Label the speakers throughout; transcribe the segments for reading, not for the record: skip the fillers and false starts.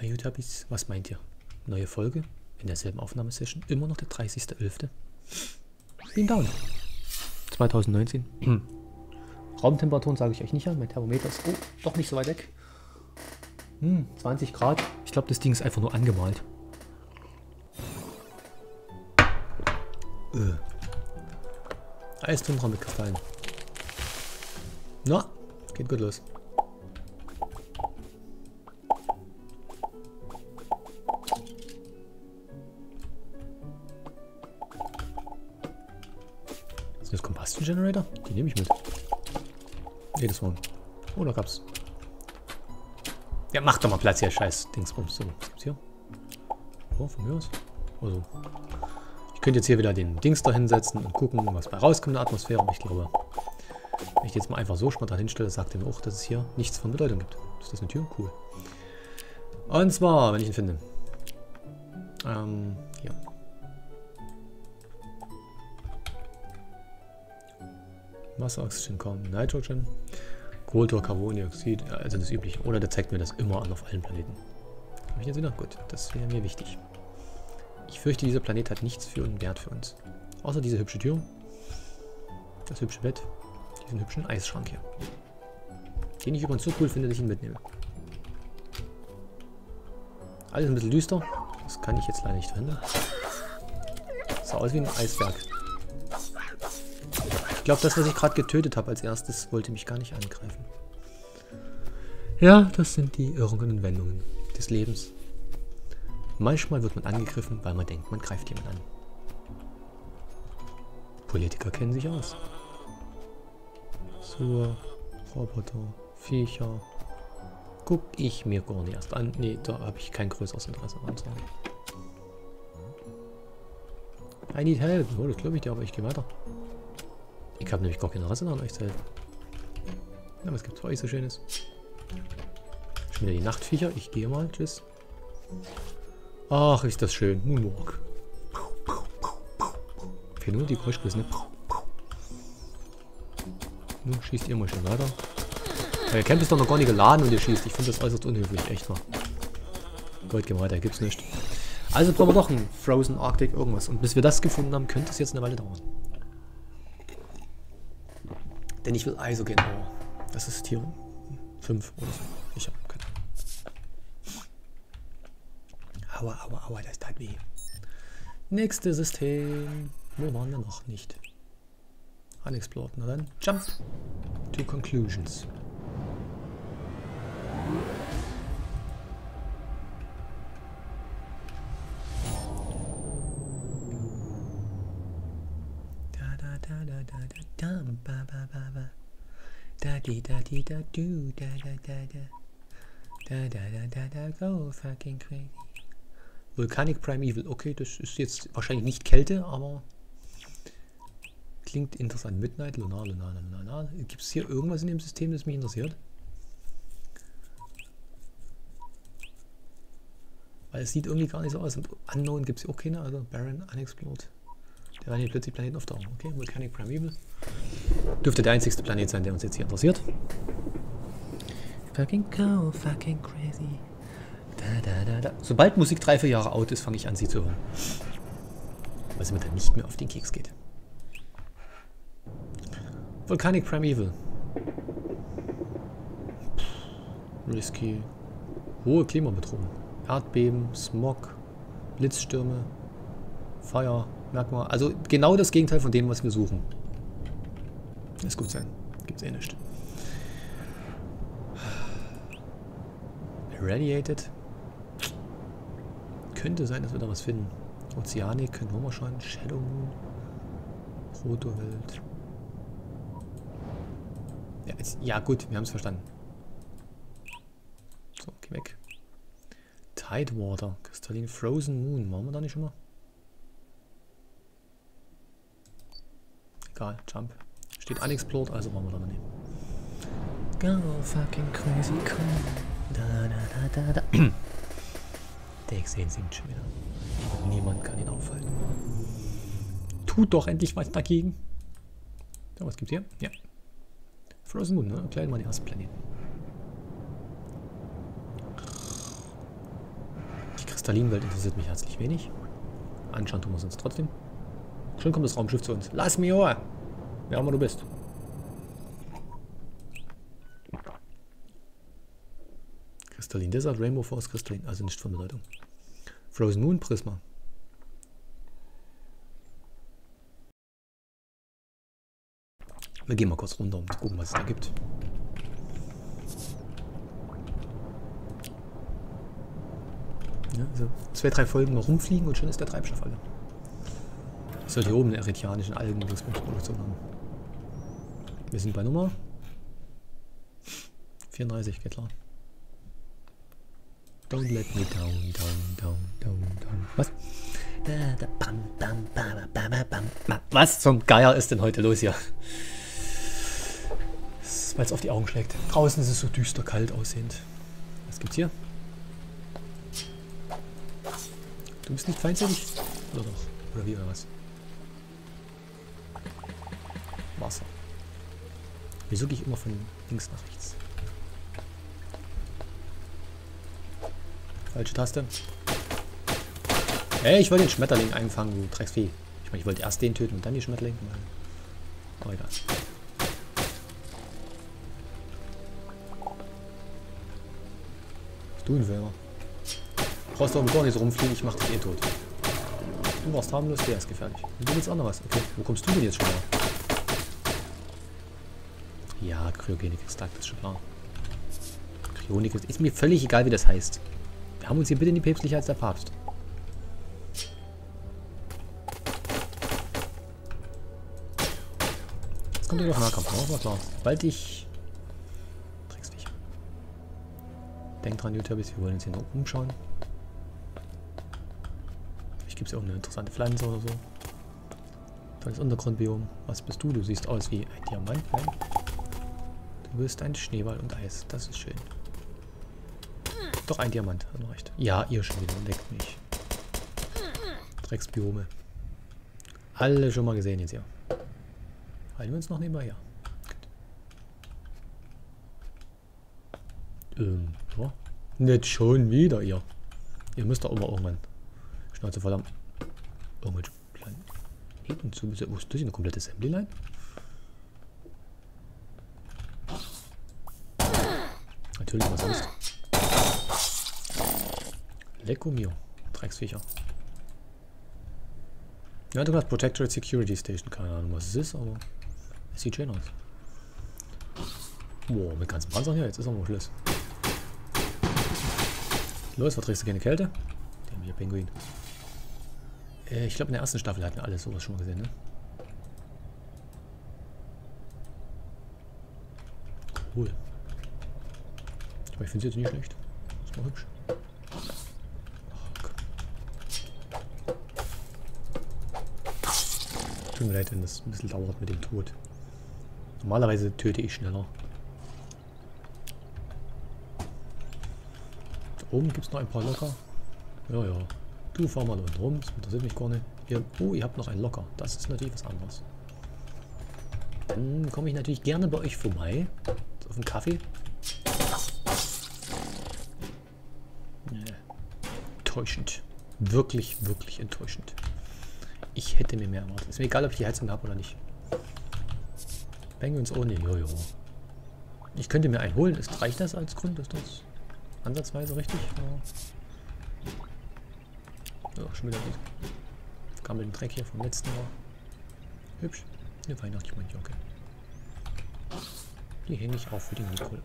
Speaker 1: YouTubis, was meint ihr? Neue Folge in derselben Aufnahmesession, immer noch der 30.11. Bin down. 2019. Raumtemperaturen sage ich euch nicht an, mein Thermometer ist doch nicht so weit weg. 20 Grad. Ich glaube, das Ding ist einfach nur angemalt. Eistundra mit Kristallen. Na, geht gut los. Ist das Combustion Generator? Die nehme ich mit. Nee, das war. Oh, da gab's. Ja, mach doch mal Platz hier, scheiß Dingsbums. So, was gibt's hier? Oh, von mir aus. Also. Ich könnte jetzt hier wieder den Dings da hinsetzen und gucken, was bei rauskommt in der Atmosphäre. Aber ich glaube, wenn ich jetzt mal einfach so spontan hinstelle, sagt er mir auch, dass es hier nichts von Bedeutung gibt. Ist das eine Tür? Cool. Und zwar, wenn ich ihn finde. Hier. Wasser, Oxygen, Nitrogen, Kohlenstoff, Carbondioxid, also das Übliche. Oder der zeigt mir das immer an auf allen Planeten. Habe ich jetzt wieder? Gut, das wäre mir wichtig. Ich fürchte, dieser Planet hat nichts für einen Wert für uns. Außer diese hübsche Tür, das hübsche Bett, diesen hübschen Eisschrank hier. Den ich übrigens so cool finde, dass ich ihn mitnehme. Alles ein bisschen düster. Das kann ich jetzt leider nicht verhindern. Sah aus wie ein Eisberg. Ich glaube, das, was ich gerade getötet habe als erstes, wollte mich gar nicht angreifen. Ja, das sind die Irrungen und Wendungen des Lebens. Manchmal wird man angegriffen, weil man denkt, man greift jemanden an. Politiker kennen sich aus. So, Roboter, Viecher. Guck ich mir gar nicht erst an. Nee, da habe ich kein größeres Interesse dran. I need help. Oh, das glaube ich dir, aber ich gehe weiter. Ich habe nämlich gar kein Interesse daran, euch zu helfen. Na, was gibt's für euch so Schönes? Schon wieder die Nachtviecher. Ich gehe mal. Tschüss. Ach, ist das schön. Moonwalk. Fehlen nur die Geräuschgröße, ne? Nun schießt ihr mal schon weiter. Euer Camp ist doch noch gar nicht geladen und ihr schießt. Ich finde das äußerst unhöflich. Echt wahr. Gut, gehen wir weiter. Gibt's nicht. Also brauchen wir doch ein Frozen Arctic irgendwas. Und bis wir das gefunden haben, könnte es jetzt eine Weile dauern. Denn ich will ISO gehen. Oh, das ist Tier 5 oder so. Ich habe keine Ahnung. Aua, aua, aua, das tat weh. Nächstes System. Wo waren wir noch nicht? Unexplored. Na dann, jump to conclusions. Go fucking crazy. Volcanic Primeval. Okay, das ist jetzt wahrscheinlich nicht Kälte, aber klingt interessant. Midnight, Lunar. Gibt es hier irgendwas in dem System, das mich interessiert? Weil es sieht irgendwie gar nicht so aus. Und Unknown gibt es auch keine, also Barren, Unexplored. Da werden hier plötzlich Planeten auftauchen. Okay, Volcanic Primeval. Dürfte der einzigste Planet sein, der uns jetzt hier interessiert. Fucking go, fucking crazy. Sobald Musik 3-4 Jahre alt ist, fange ich an, sie zu hören. Weil es mir dann nicht mehr auf den Keks geht. Volcanic Primeval. Risky. Hohe Klimabedrohung. Erdbeben, Smog, Blitzstürme, Feuer, Merkmal. Also genau das Gegenteil von dem, was wir suchen. Ist gut sein. Gibt's eh nicht. Irradiated. Könnte sein, dass wir da was finden. Ozeanik können wir mal schauen. Shadow Moon. Protowelt. Ja gut, wir haben es verstanden. So, geh weg. Tidewater. Crystalline Frozen Moon. Waren wir da nicht schon mal? Egal, Jump. Steht Unexplored, also waren wir da noch nicht. Go fucking crazy cool. Der Xen singt schon wieder. Niemand kann ihn aufhalten. Tut doch endlich was dagegen. So, was gibt's hier? Ja. Frozen Moon, ne? Erklären wir die ersten Planeten. Kristallinwelt interessiert mich herzlich wenig. Anschauen tun wir es uns trotzdem. Schon kommt das Raumschiff zu uns. Lass mich hoch! Wer auch immer du bist. Kristallin Desert, Rainbow Force, Kristallin. Also nicht von Bedeutung. Frozen Moon, Prisma. Wir gehen mal kurz runter, um zu gucken, was es da gibt. Ja, also 2, 3 Folgen noch rumfliegen und schon ist der Treibstoff alle. Ich sollte hier oben eine eritreanische Algenproduktion haben. Wir sind bei Nummer 34, geht klar. Don't let me down, down. Was? Was zum Geier ist denn heute los hier? Weil es auf die Augen schlägt. Draußen ist es so düster kalt aussehend. Was gibt's hier? Du bist nicht feindselig? Oder doch? Oder wie oder was? Wasser. Wieso gehe ich immer von links nach rechts? Falsche Taste. Hey, ich wollte den Schmetterling einfangen, du Drecksvieh. Ich meine, ich wollte erst den töten und dann die Schmetterling. Oh, egal. Was du denn für immer? Brauchst du aber gar nicht so rumfliegen, ich mach dich eh tot. Du warst harmlos, der ist gefährlich. Und du willst auch noch was. Okay, wo kommst du denn jetzt schon her? Ja, Kryogenik ist das ist schon klar. Kryonik ist mir völlig egal, wie das heißt. Wir haben uns hier bitte nicht päpstlicher als der Papst. Jetzt kommt ja doch Nahkampf, ne? War klar. Bald ich... Drecksviecher. Denk dran, YouTubers, wir wollen uns hier noch umschauen. Vielleicht gibt es ja auch eine interessante Pflanze oder so. Tolles Untergrundbiom. Was bist du? Du siehst aus wie ein Diamant. Nein. Du bist ein Schneeball und Eis. Das ist schön. Doch, ein Diamant. Hat noch recht. Ja, ihr schon wieder. Leckt mich. Drecksbiome. Alle schon mal gesehen jetzt hier. Halten wir uns noch nebenbei, ja. Ja. Nicht schon wieder, ihr. Ihr müsst doch immer irgendwann Schnauze voll haben. Irgendwelche Planeten zu. Wo ist das? Eine komplette Assembly-Line? Natürlich, was sonst? Lecco mio. Drecksviecher. Ja, du hast Protectorate Security Station. Keine Ahnung, was es ist, aber es sieht schön aus. Boah, mit ganzen Panzern hier. Jetzt ist auch noch Schluss. Los, verträgst du keine Kälte? Der hier Pinguin. Ich glaube, in der ersten Staffel hatten wir alles sowas schon mal gesehen, ne? Cool. Aber ich finde es jetzt nicht schlecht. Ist mal hübsch. Tut mir leid, wenn das ein bisschen dauert mit dem Tod. Normalerweise töte ich schneller. Da oben gibt es noch ein paar Locker. Ja, ja. Du fahr mal da unten rum, das interessiert mich gar nicht. Oh, ihr habt noch einen Locker. Das ist natürlich was anderes. Dann komme ich natürlich gerne bei euch vorbei. Auf einen Kaffee. Enttäuschend. Wirklich, wirklich enttäuschend. Ich hätte mir mehr erwartet. Ist mir egal, ob ich die Heizung habe oder nicht. Penguins ohne. Jojo. Ich könnte mir einen holen. Reicht das als Grund? Ist das ansatzweise richtig? Ja, schon wieder gammeln Dreck hier vom letzten Jahr. Hübsch. Eine Weihnachtsmönche, okay. Die hänge ich auf für den Nicole.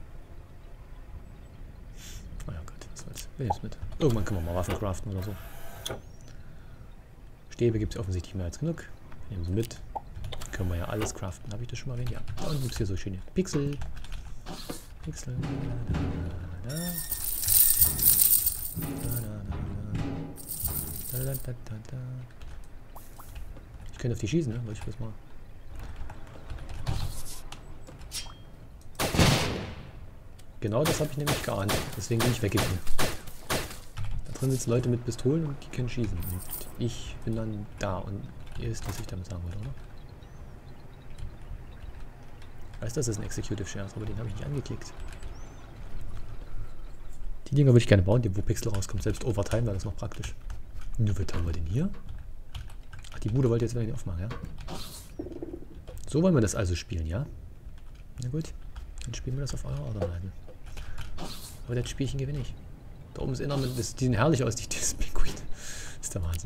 Speaker 1: Oh ja Gott, was soll's. Wir nehmen es mit. Irgendwann können wir mal Waffen craften oder so. Stäbe gibt es offensichtlich mehr als genug. Nehmen sie mit. Können wir ja alles craften. Habe ich das schon mal erwähnt? Ja. Und gibt es hier so schöne Pixel. Pixel. Ich könnte auf die schießen, ne? Wollte ich das mal. Genau das habe ich nämlich geahnt. Deswegen bin ich weggegangen. Da drin sitzen Leute mit Pistolen und die können schießen. Und ich bin dann da und ihr wisst, was ich damit sagen wollte, oder? Ich weiß, das ist ein Executive Shares, aber den habe ich nicht angeklickt. Die Dinger würde ich gerne bauen, die wo Pixel rauskommt. Selbst Overtime wäre das noch praktisch. Nur was haben wir denn hier? Ach, die Bude wollte jetzt wieder nicht aufmachen, ja? So wollen wir das also spielen, ja? Na gut. Dann spielen wir das auf eure Art und Weise. Aber das Spielchen gewinne ich. Da oben ist inner, die sehen herrlich aus, dieses Pinguin. Das ist der Wahnsinn.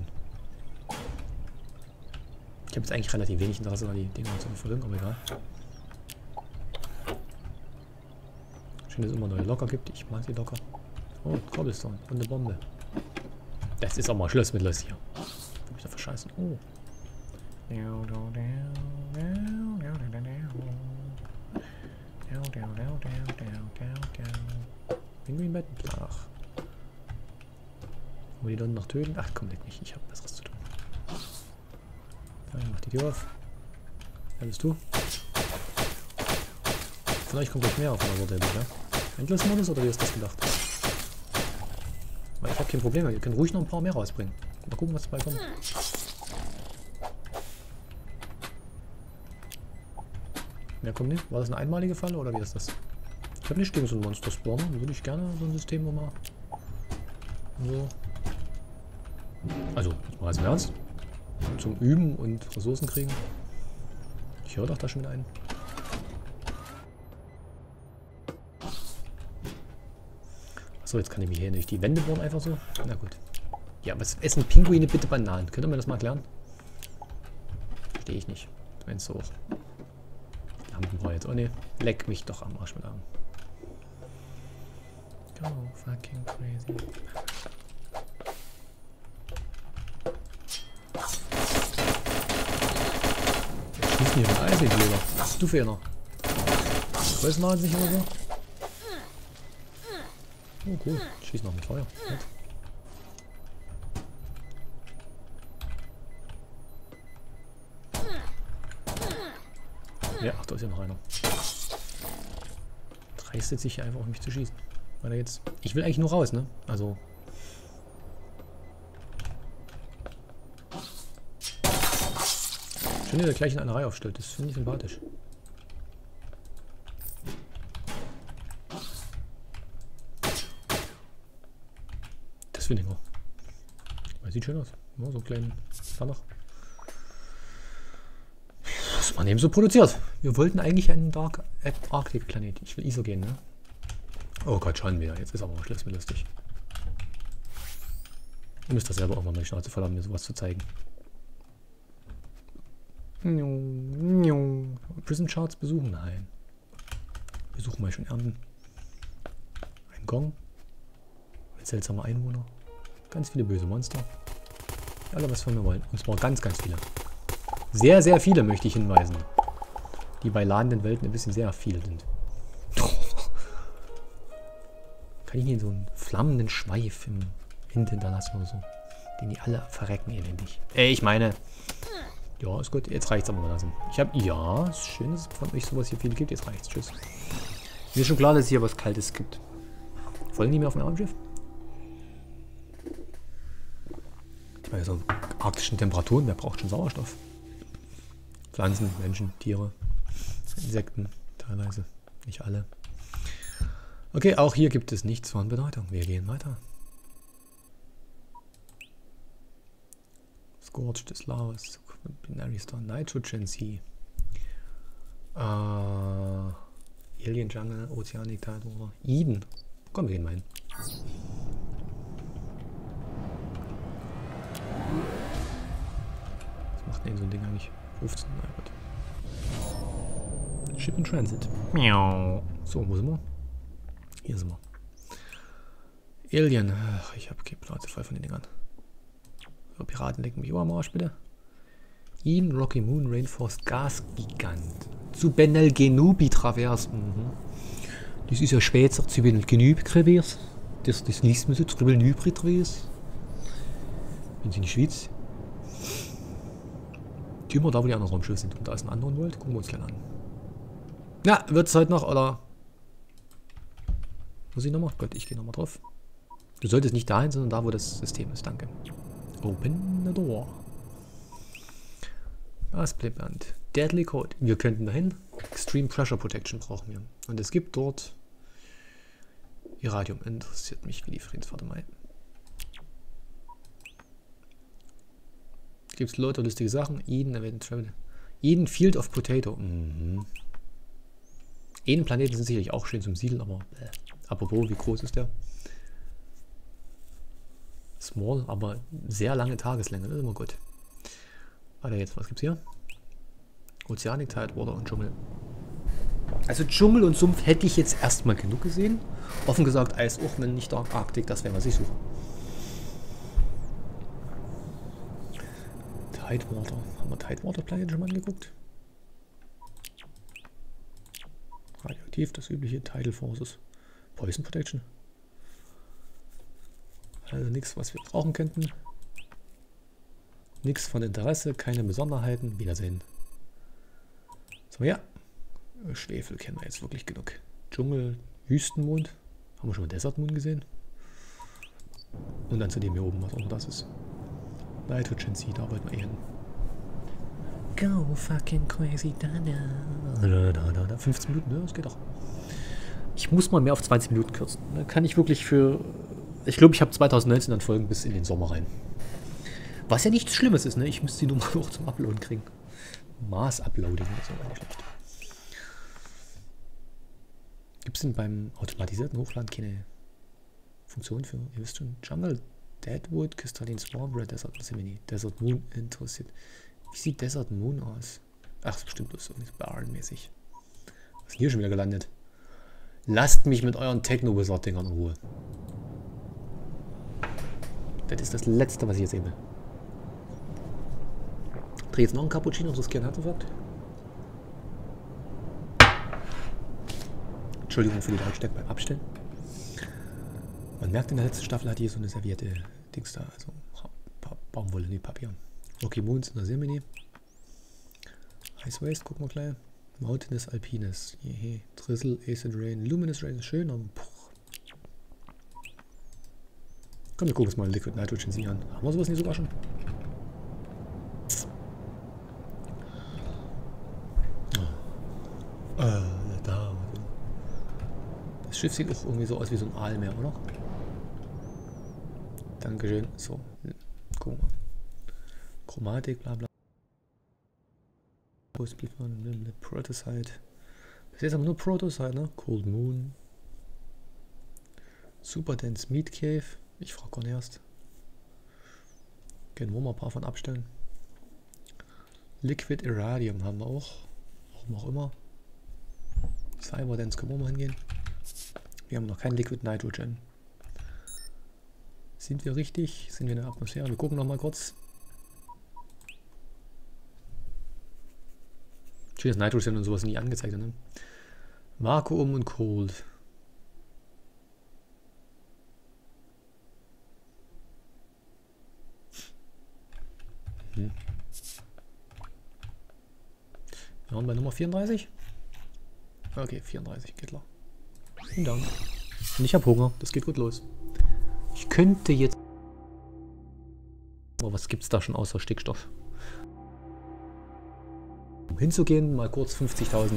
Speaker 1: Ich habe jetzt eigentlich relativ wenig Interesse, die Dinger zu verfolgen, aber egal. Schön, dass es immer neue Locker gibt. Ich mag die Locker. Oh, Cobblestone und eine Bombe. Das ist auch mal Schluss mit Los hier. Hab ich da verscheißen. Oh. Pinguinbetten. Ach. Wollen wir die dann noch töten? Ach komm, leck mich. Ich hab Besseres zu tun. Ja, mach die Tür auf. Wer bist du? Von euch kommt gleich mehr auf der Worte, ja? Endless-Modus oder wie ist das gedacht? Weil ich habe kein Problem, ihr könnt ruhig noch ein paar mehr rausbringen. Mal gucken, was dabei kommt. Mehr kommt nicht? War das eine einmalige Falle oder wie ist das? Ich habe nicht gegen so ein Monster-Spawner. Dann würde ich gerne so ein System, wo man so. Also, jetzt mal als Ernst. Zum Üben und Ressourcen kriegen. Ich höre doch da schon wieder einen. Achso, jetzt kann ich mich hier durch die Wände bohren, einfach so. Na gut. Ja, was essen Pinguine bitte Bananen? Könnt ihr mir das mal erklären? Verstehe ich nicht. Wenn es so. Lampen war jetzt. Oh ne. Leck mich doch am Arsch mit Arm. Go fucking crazy. Wir schießen hier mit Eis, Leber. Was hast du für einer? Größenwagen nicht oder so? Oh cool, schieß noch mit Feuer. Ja, ach, da ist ja noch einer. Dreistet sich hier einfach auf mich zu schießen. Weil er jetzt. Ich will eigentlich nur raus, ne? Also. Schön, dass er gleich in einer Reihe aufstellt. Das finde ich sympathisch. Das finde ich auch. Das sieht schön aus. Ja, so einen kleinen Pfanner. Was man eben so produziert. Wir wollten eigentlich einen Dark Arctic Planet. Ich will ISO gehen, ne? Oh Gott, schon wieder. Jetzt ist aber auch Schluss mit lustig. Ihr müsst das selber auch mal die Schnauze voll haben, mir sowas zu zeigen. Prison Charts besuchen? Nein. Besuchen wir schon Ernten. Ein Gong. Ein seltsamer Einwohner. Ganz viele böse Monster. Alle, was von mir wollen. Und zwar ganz, ganz viele. Sehr, sehr viele möchte ich hinweisen. Die bei ladenden Welten ein bisschen sehr viel sind. Kann ich Ihnen so einen flammenden Schweif im Wind hinterlassen oder so? Den die alle verrecken elendig. Ich meine... Ja, ist gut. Jetzt reicht's aber mal lassen. Ich habe... Ja, ist schön, dass es von euch sowas hier viel gibt. Jetzt reicht's. Tschüss. Mir ist schon klar, dass es hier was Kaltes gibt. Folgen die mir auf dem Raumschiff? Bei so arktischen Temperaturen, wer braucht schon Sauerstoff? Pflanzen, Menschen, Tiere, Insekten, teilweise. Nicht alle. Okay, auch hier gibt es nichts von Bedeutung. Wir gehen weiter. Scorched is Laos, Binary Star, Nitrogen Sea. Alien Jungle, Ozeandiktator, Eden. Komm, wir gehen mal hin. Was macht denn so ein Ding eigentlich? 15, na gut. Ship in Transit. Miau. So, wo sind wir? Hier sind wir. Alien. Ach, ich habe keine Plate voll von den Dingern. So, Piraten lecken mich am Arsch, bitte. Eden, Rocky Moon, Rainforest, Gasgigant. Zu Benel Genubi Travers. Das ist ja Schweizer zu Benel Genubi Travers. Das liest man so, zu Benel Genubi Travers. Wenn sie in die Schweiz. Die immer da, wo die anderen Raumschiffe sind. Und da ist ein anderer World. Gucken wir uns gleich an. Ja, wird es heute noch, oder? Muss ich nochmal? Gott, ich gehe nochmal drauf. Du solltest nicht dahin, sondern da, wo das System ist. Danke. Open the door. Gasbleiband. Deadly Code. Wir könnten dahin. Extreme Pressure Protection brauchen wir. Und es gibt dort Irradium interessiert mich wie die Friedensfahrt Mai. Gibt es Leute lustige Sachen? Eden Field of Potato. Mhm. Eden-Planeten sind sicherlich auch schön zum Siedeln, aber apropos, wie groß ist der? Small, aber sehr lange Tageslänge, das ist immer gut. Warte jetzt, was gibt's hier? Ozeanik, Tidewater und Dschungel. Also Dschungel und Sumpf hätte ich jetzt erstmal genug gesehen. Offen gesagt, Eis auch, wenn nicht der Arktik, das wäre, was ich suche. Tidewater. Haben wir Tidewater Planet schon mal angeguckt? Radioaktiv, das übliche. Tidal Forces. Poison Protection. Also nichts, was wir brauchen könnten. Nichts von Interesse, keine Besonderheiten. Wiedersehen. So, ja. Schwefel kennen wir jetzt wirklich genug. Dschungel, Wüstenmond. Haben wir schon mal Desert Moon gesehen? Und dann zu dem hier oben, was auch immer das ist. Nitrogen Seed, da wollten wir hin. Go fucking crazy, da. 15 Minuten, ne? Das geht doch. Ich muss mal mehr auf 20 Minuten kürzen. Da kann ich wirklich für... Ich glaube, ich habe 2019 dann Folgen bis in den Sommer rein. Was ja nichts Schlimmes ist, ne? Ich müsste die Nummer auch zum Uploaden kriegen. Maß-Uploading ist aber nicht schlecht. Gibt es denn beim automatisierten Hochladen keine Funktion für, ihr wisst schon, Jungle, Deadwood, Crystalline Swarm, Red Desert, Semini, Desert Moon interessiert. Wie sieht Desert Moon aus? Ach, das ist bestimmt bloß irgendwie so Barren-mäßig. Was ist denn hier schon wieder gelandet? Lasst mich mit euren Techno-Wizard-Dingern in Ruhe. Das ist das Letzte, was ich jetzt sehen will. Dreh jetzt noch einen Cappuccino und riskieren Artefakt. Entschuldigung für die Lautstärke beim Abstellen. Man merkt, in der letzten Staffel hat hier so eine servierte Dings da, also Baumwolle, nee, Papier. Rocky Moons in der Semini. Ice Waste, gucken wir gleich. Mountainous Alpines. Jehe. Drizzle, Acid Rain. Luminous Rain ist schön, aber komm, wir gucken uns mal Liquid Nitrogen Sea an. Haben wir sowas nicht sogar schon? Da. Das Schiff sieht auch irgendwie so aus wie so ein Aalmeer, oder? Dankeschön. So, gucken wir. Chromatik, bla bla. Protocyte. Bis jetzt haben wir nur Protocyte, ne? Cold Moon. Super Dense Meat Cave. Ich frage gar nicht erst. Können wir mal ein paar von abstellen. Liquid Irradium haben wir auch. Warum auch immer. Cyber Dense können wir mal hingehen. Wir haben noch kein Liquid Nitrogen. Sind wir richtig? Sind wir in der Atmosphäre? Wir gucken noch mal kurz. Schön, dass Nitrogen und sowas nie angezeigt hat, ne? Vakuum und Cold. Wir waren bei Nummer 34. Okay, 34, geht klar. Vielen Dank. Und ich habe Hunger, das geht gut los. Ich könnte jetzt... Oh, was gibt's da schon außer Stickstoff? Um hinzugehen, mal kurz 50.000.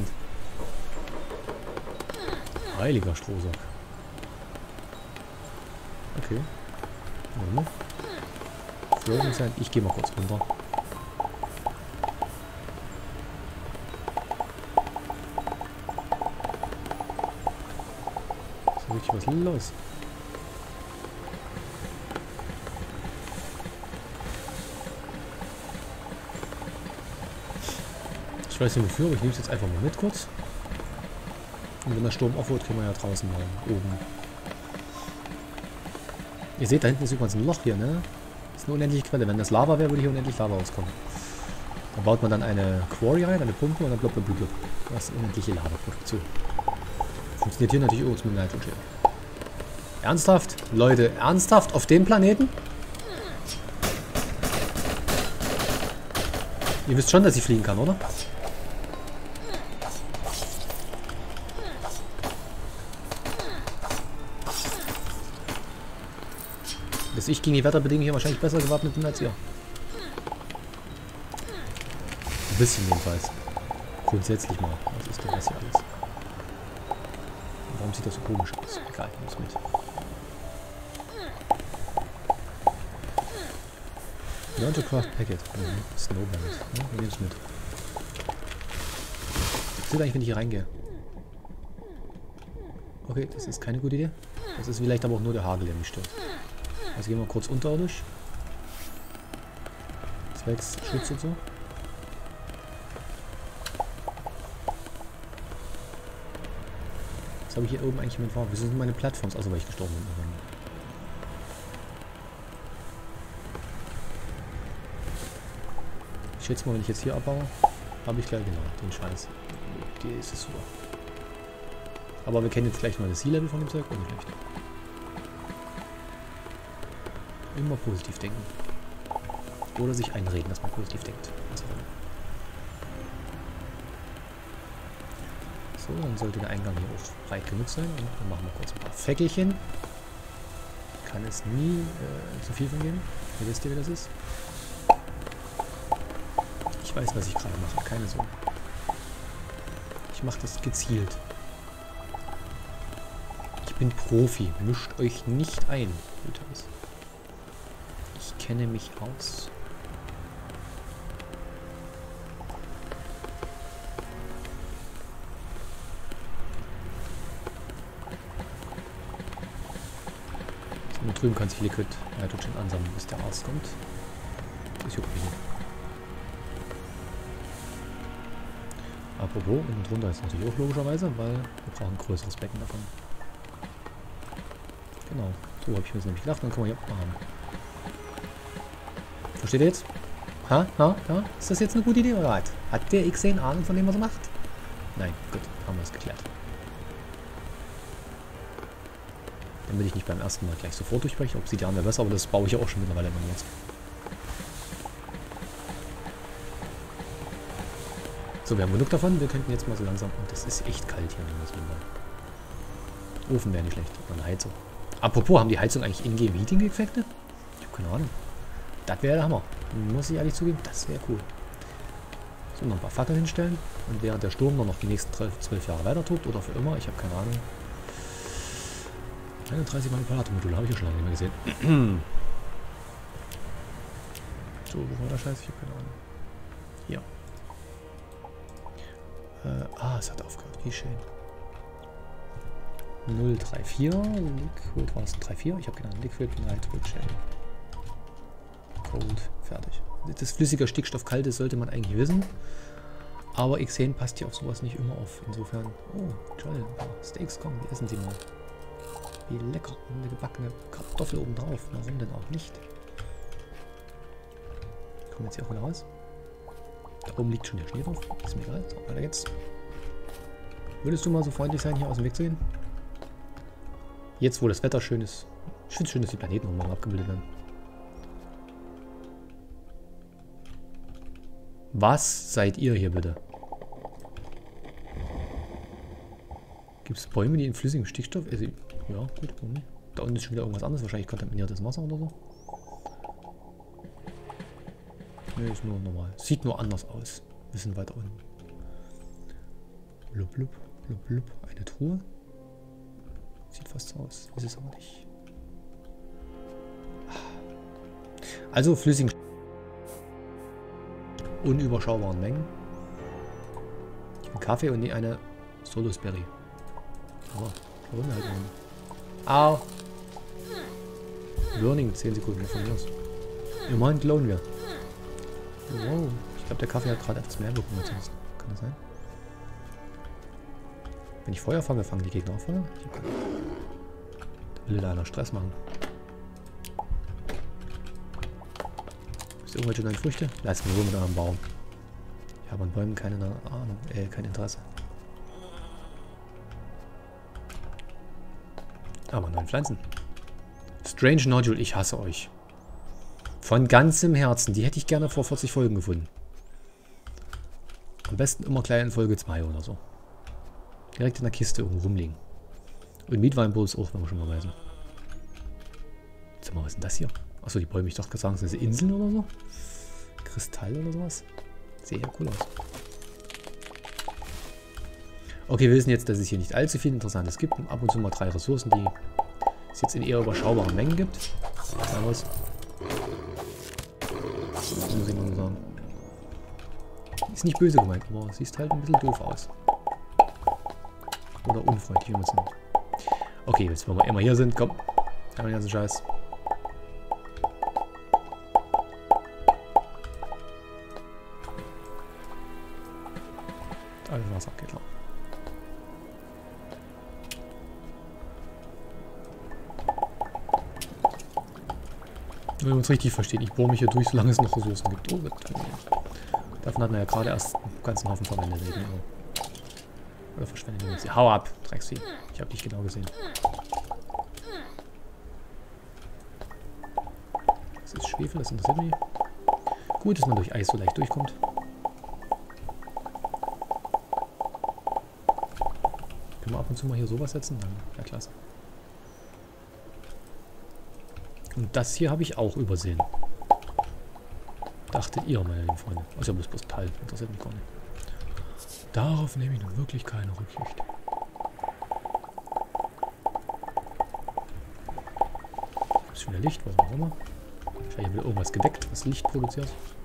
Speaker 1: Heiliger Strohsack. Okay. Frozen sein. Ich gehe mal kurz runter. Ist wirklich was los? Ich weiß nicht wofür, aber ich nehme es jetzt einfach mal mit kurz. Und wenn der Sturm aufhört, können wir ja draußen mal oben. Ihr seht, da hinten ist übrigens ein Loch hier, ne? Das ist eine unendliche Quelle. Wenn das Lava wäre, würde hier unendlich Lava rauskommen. Da baut man dann eine Quarry ein, eine Pumpe und dann blub. Das ist eine unendliche Lavaproduktion. Funktioniert hier natürlich auch mit Nitrogen. Ernsthaft? Leute, ernsthaft? Auf dem Planeten? Ihr wisst schon, dass ich fliegen kann, oder? Dass ich gegen die Wetterbedingungen hier wahrscheinlich besser gewappnet bin als ihr. Ein bisschen jedenfalls. Grundsätzlich mal. Was ist denn das hier alles? Warum sieht das so komisch aus? Egal, ich muss mit. Learn to craft packet. Snowband. Ja, wir nehmen es mit. Was ist eigentlich, wenn ich hier reingehe? Okay, das ist keine gute Idee. Das ist vielleicht aber auch nur der Hagel, der mich stört. Also gehen wir kurz unterirdisch. Zwecks Schutz und so. Was habe ich hier oben eigentlich mit Farbe? Wieso sind meine Plattforms? Also weil ich gestorben bin. Ich schätze mal, wenn ich jetzt hier abbaue, habe ich gleich genau den Scheiß. Die ist es super. Aber wir kennen jetzt gleich mal das Sea-Level von dem Zeug. Nicht schlecht. Immer positiv denken. Oder sich einreden, dass man positiv denkt. Was auch immer. So, dann sollte der Eingang hier auch breit genug sein. Und dann machen wir kurz ein paar Fäckelchen. Kann es nie zu viel von geben. Ihr wisst ja, wie das ist. Ich weiß, was ich gerade mache. Keine Sorge. Ich mache das gezielt. Ich bin Profi. Mischt euch nicht ein. Ich kenne mich aus. So, und drüben kann sich Liquid Nitrogen ansammeln, bis der Arzt kommt. Das juckt mich nicht. Apropos, unten drunter ist natürlich auch logischerweise, weil wir brauchen ein größeres Becken davon. Genau, so habe ich mir das nämlich gedacht, dann können wir hier machen. Versteht ihr jetzt? Ha? Ist das jetzt eine gute Idee oder was? Hat der X10 Ahnung von dem, was er macht? Nein, gut, haben wir es geklärt. Damit ich nicht beim ersten Mal gleich sofort durchbreche. Obsidian wäre besser, aber das baue ich ja auch schon mittlerweile immer jetzt. So, wir haben genug davon. Wir könnten jetzt mal so langsam... Und das ist echt kalt hier. Ofen wäre nicht schlecht. Oder eine Heizung. Apropos, haben die Heizung eigentlich In-Game-Heating-Effekte? Ich habe keine Ahnung. Das wäre der Hammer. Muss ich ehrlich zugeben, das wäre cool. So, noch ein paar Fackeln hinstellen. Und während der Sturm noch die nächsten 12 Jahre weiter tobt. Oder für immer. Ich habe keine Ahnung. 31 Manipulator-Module habe ich ja schon lange nicht mehr gesehen. So, wo war der Scheiß? Ich habe keine Ahnung. Hier. Es hat aufgehört. Wie schön. 034. Liquid war es 34. Ich habe genannt Liquid Nitrogen. Cold. Fertig. Das flüssiger Stickstoff kalt ist, sollte man eigentlich wissen. Aber X10 passt ja auf sowas nicht immer auf. Insofern. Oh, toll. Steaks kommen. Wir essen sie mal. Wie lecker. Eine gebackene Kartoffel oben drauf. Warum denn auch nicht? Kommen jetzt hier auch wieder raus. Da oben liegt schon der Schnee drauf. Ist mir egal. So, weiter geht's. Würdest du mal so freundlich sein, hier aus dem Weg zu gehen? Jetzt, wo das Wetter schön ist. Ich finde es schön, dass die Planeten nochmal abgebildet werden. Was seid ihr hier bitte? Gibt es Bäume, die in flüssigem Stickstoff... Also, ja, gut. Da unten ist schon wieder irgendwas anderes. Wahrscheinlich kontaminiertes Wasser oder so. Ne, ist nur normal. Sieht nur anders aus. Bisschen weiter unten. Blub, blub, blub, blub. Eine Truhe. Sieht fast so aus. Ist es aber nicht. Also flüssigen unüberschaubaren Mengen. Ich will Kaffee und nie eine Solusberry. Aber Runde halt noch. Au! Learning 10 Sekunden von mir aus. Immerhin klonen wir. Wow. Ich glaube, der Kaffee hat gerade etwas mehr bekommen als sonst. Kann das sein? Wenn ich Feuer fange, fangen die Gegner auch Feuer? Da will da einer Stress machen. Ist irgendwelche neuen Früchte? Lass mich Ruhe mit eurem Baum. Ich habe an Bäumen keine Ahnung, kein Interesse. Aber neuen Pflanzen. Strange Nodule, ich hasse euch. Von ganzem Herzen. Die hätte ich gerne vor 40 Folgen gefunden. Am besten immer gleich in Folge 2 oder so. Direkt in der Kiste irgendwo rumliegen. Und Mietweinbus auch, wenn wir schon mal weisen. Sag mal, was ist denn das hier? Achso, die Bäume, ich dachte gerade sagen, sind das Inseln oder so? Kristall oder sowas? Sehr cool aus. Okay, wir wissen jetzt, dass es hier nicht allzu viel Interessantes gibt. Ab und zu mal 3 Ressourcen, die es jetzt in eher überschaubaren Mengen gibt. Servus. Das muss ich nur sagen. Ist nicht böse gemeint, aber siehst halt ein bisschen doof aus. Oder unfreundlich, wie man es nennt. Okay, jetzt, wenn wir immer hier sind, komm. Haben wir den ganzen Scheiß. Alles Wasser, geht klar. Wenn wir uns richtig verstehen, ich bohre mich hier durch, solange es noch Ressourcen gibt. Oh Gott. Davon hat man ja gerade erst einen ganzen Haufen verwendet. Oder verschwendet wir uns. Hau ab, Drecksvieh. Ich habe dich genau gesehen. Das ist Schwefel, das interessiert mich. Gut, dass man durch Eis so leicht durchkommt. Können wir ab und zu mal hier sowas setzen? Dann, ja, klasse. Und das hier habe ich auch übersehen. Dachtet ihr, meine lieben Freunde. Also bloß Teil, interessiert mich gar nicht. Darauf nehme ich nun wirklich keine Rücksicht. Ist schon wieder Licht, was auch immer. Wahrscheinlich wieder irgendwas gedeckt, was Licht produziert.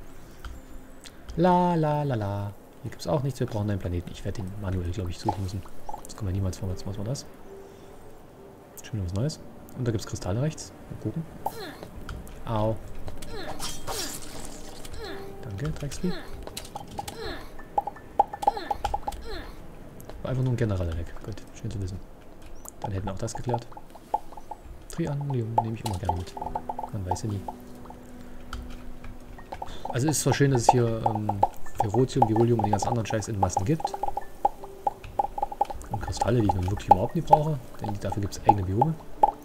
Speaker 1: La la la la. Hier gibt es auch nichts, wir brauchen einen Planeten. Ich werde den manuell, glaube ich, suchen müssen. Das kommen wir niemals vorwärts. Was war das? Schon wieder was Neues. Und da gibt es Kristalle rechts. Mal gucken. Au. Danke, Drecksvieh. War einfach nur ein Generaler weg. Gut, schön zu wissen. Dann hätten wir auch das geklärt. Triangulium nehme ich immer gerne mit. Man weiß ja nie. Also ist zwar schön, dass es hier Ferrotium, Violium und den ganzen anderen Scheiß in Massen gibt. Und Kristalle, die ich nun wirklich überhaupt nicht brauche. Denn dafür gibt es eigene Biome.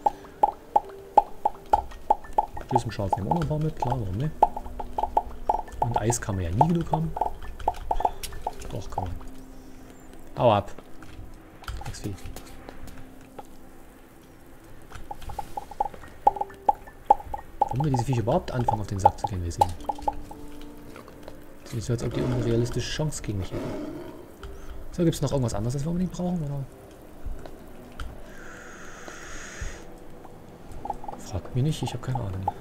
Speaker 1: Schlüsselscharz nehmen wir auch noch ein paar mit. Klar, warum nicht? Und Eis kann man ja nie genug haben. Doch, kann man. Hau ab. Drecksvieh. Warum wir diese Viecher überhaupt anfangen, auf den Sack zu gehen, wir sehen. Sieht so, als ob die eine realistische Chance gegen mich hätten. So, gibt es noch irgendwas anderes, das wir unbedingt brauchen, oder? Fragt mich nicht, ich habe keine Ahnung.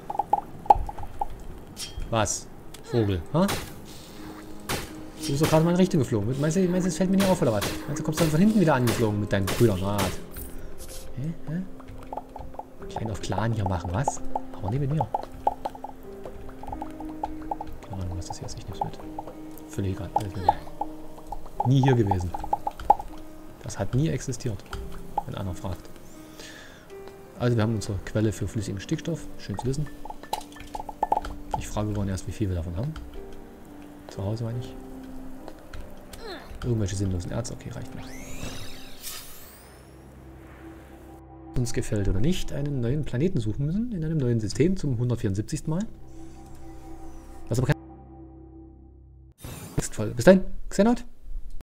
Speaker 1: Was? Vogel, ha? Du bist doch gerade mal in meine Richtung geflogen. Meinst du, es fällt mir nicht auf, oder was? Meinst du, kommst du dann von hinten wieder angeflogen mit deinen Brüdern? Hä? Klein auf Clan hier machen, was? Aber nicht mit mir. Keine Ahnung, was das hier ist. Ich nehm's mit. Völlig egal. Nie hier gewesen. Das hat nie existiert. Wenn einer fragt. Also wir haben unsere Quelle für flüssigen Stickstoff. Schön zu wissen. Ich frage morgen erst, wie viel wir davon haben. Zu Hause meine ich. Irgendwelche sinnlosen Erze. Okay, reicht nicht. Uns gefällt oder nicht, einen neuen Planeten suchen müssen. In einem neuen System zum 174. Mal. Was aber kein... Bis dahin. Xenot.